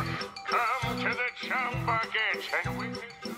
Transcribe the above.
Come to the chum bucket and we can